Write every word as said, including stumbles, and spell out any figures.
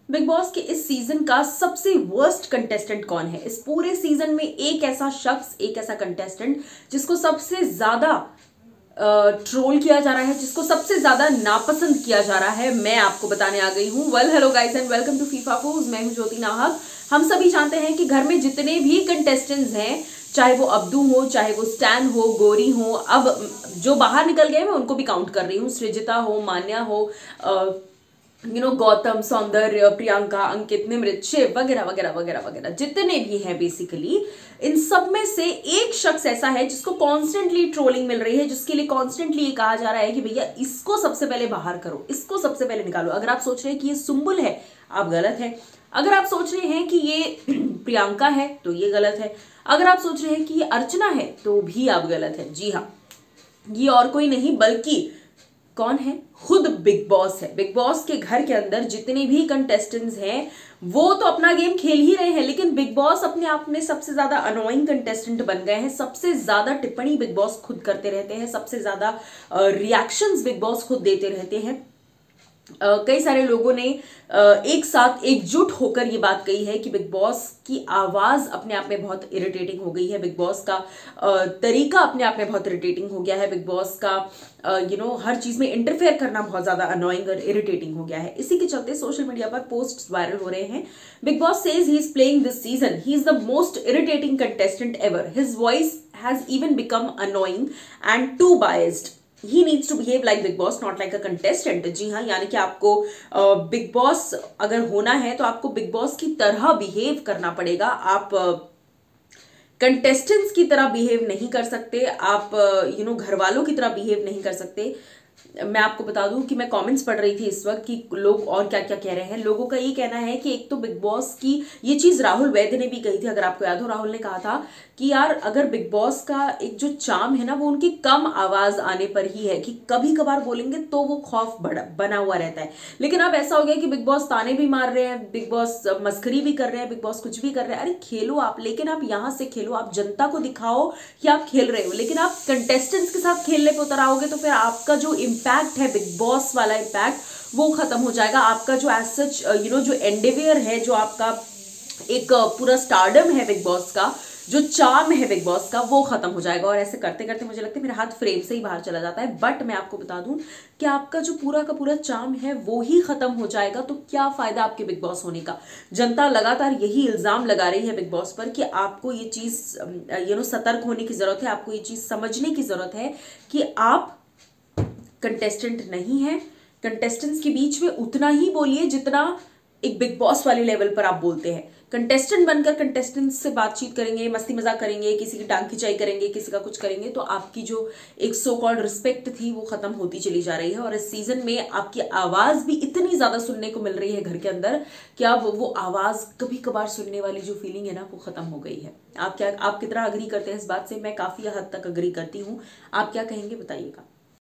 Big Boss के इस season का सबसे वर्स्ट कंटेस्टेंट कौन है? इस पूरे सीजन में एक ऐसा शख्स, एक ऐसा कंटेस्टेंट जिसको सबसे ज्यादा ट्रोल किया जा रहा है, जिसको सबसे ज्यादा नापसंद किया जा रहा है, मैं आपको बताने आ गई हूं। Well hello guys and welcome to FIFA Fooz. मैं हूं ज्योति नाहक। हम सभी जानते हैं कि घर में जितने भी कंटेस्टेंट्स हैं, चाहे वो अब्दू हो, चाहे वो स्टैन हो, गोरी हो, अब जो बाहर निकल गए मैं उनको भी काउंट कर रही हूँ, सृजिता हो, मान्या हो, यू नो गौतम, सौंदर्य, प्रियंका, अंकित, निमृत, शिव वगैरह वगैरह वगैरह वगैरह जितने भी हैं, बेसिकली इन सब में से एक शख्स ऐसा है जिसको कॉन्स्टेंटली ट्रोलिंग मिल रही है, जिसके लिए कॉन्स्टेंटली ये कहा जा रहा है कि भैया इसको सबसे पहले बाहर करो, इसको सबसे पहले निकालो। अगर आप सोच रहे हैं कि ये सुम्बुल है, आप गलत है। अगर आप सोच रहे हैं कि ये प्रियंका है तो ये गलत है। अगर आप सोच रहे हैं कि ये अर्चना है तो भी आप गलत है। जी हाँ, ये और कोई नहीं बल्कि कौन है? खुद बिग बॉस है। बिग बॉस के घर के अंदर जितने भी कंटेस्टेंट्स हैं वो तो अपना गेम खेल ही रहे हैं, लेकिन बिग बॉस अपने आप में सबसे ज्यादा अनोइंग कंटेस्टेंट बन गए हैं। सबसे ज्यादा टिप्पणी बिग बॉस खुद करते रहते हैं, सबसे ज्यादा रिएक्शंस बिग बॉस खुद देते रहते हैं। Uh, कई सारे लोगों ने uh, एक साथ एकजुट होकर ये बात कही है कि बिग बॉस की आवाज अपने आप में बहुत इरिटेटिंग हो गई है, बिग बॉस का uh, तरीका अपने आप में बहुत इरिटेटिंग हो गया है, बिग बॉस का you uh, know you know, हर चीज में इंटरफेयर करना बहुत ज्यादा अनोइंग और इरिटेटिंग हो गया है। इसी के चलते सोशल मीडिया पर पोस्ट वायरल हो रहे हैं। Bigg Boss says he is playing this season, he is the most irritating contestant ever, his voice has even become annoying and too biased, he needs to behave like Big Boss, not like a contestant। जी हाँ, यानी कि आपको big uh, boss अगर होना है तो आपको बिग बॉस की तरह बिहेव करना पड़ेगा। आप कंटेस्टेंट्स uh, की तरह बिहेव नहीं कर सकते, आप यू uh, नो घर वालों की तरह बिहेव नहीं कर सकते। मैं आपको बता दूं कि मैं कमेंट्स पढ़ रही थी इस वक्त कि लोग और क्या क्या कह रहे हैं। लोगों का ये कहना है कि एक तो बिग बॉस की ये चीज राहुल वैद्य ने भी कही थी, अगर आपको याद हो, राहुल ने कहा था कि यार अगर बिग बॉस का एक जो चार्म है ना वो उनकी कम आवाज आने पर ही है, कि कभी कभार बोलेंगे तो वो खौफ बना हुआ रहता है। लेकिन अब ऐसा हो गया कि बिग बॉस ताने भी मार रहे हैं, बिग बॉस मस्करी भी कर रहे हैं, बिग बॉस कुछ भी कर रहे हैं। अरे खेलो आप, लेकिन आप यहां से खेलो, आप जनता को दिखाओ कि आप खेल रहे हो। लेकिन आप कंटेस्टेंट्स के साथ खेलने पर उतर आओगे तो फिर आपका जो इम्पैक्ट है, बिग बॉस वाला इम्पैक्ट, वो खत्म हो जाएगा। आपका जो एज सच यू नो जो एंडेवियर है, जो आपका एक पूरा स्टारडम है बिग बॉस का, जो चार्म है बिग बॉस का, वो खत्म हो जाएगा। और ऐसे करते करते मुझे लगता है मेरा हाथ फ्रेम से ही बाहर चला जाता है। बट मैं आपको बता दूं कि आपका जो पूरा का पूरा चार्म है वो ही खत्म हो जाएगा, तो क्या फायदा आपके बिग बॉस होने का? जनता लगातार यही इल्जाम लगा रही है बिग बॉस पर कि आपको ये चीज यू नो सतर्क होने की जरूरत है, आपको ये चीज समझने की जरूरत है कि आप कंटेस्टेंट नहीं है। कंटेस्टेंट्स के बीच में उतना ही बोलिए जितना एक बिग बॉस वाले लेवल पर आप बोलते हैं। कंटेस्टेंट बनकर कंटेस्टेंट्स से बातचीत करेंगे, मस्ती मजाक करेंगे, किसी की टांग खिंचाई करेंगे, किसी का कुछ करेंगे, तो आपकी जो एक सो कॉल्ड रिस्पेक्ट थी वो खत्म होती चली जा रही है। और इस सीजन में आपकी आवाज भी इतनी ज्यादा सुनने को मिल रही है घर के अंदर कि अब वो आवाज कभी कभार सुनने वाली जो फीलिंग है ना वो खत्म हो गई है। आप क्या आप कितना अग्री करते हैं इस बात से? मैं काफी हद तक अग्री करती हूँ। आप क्या कहेंगे बताइएगा।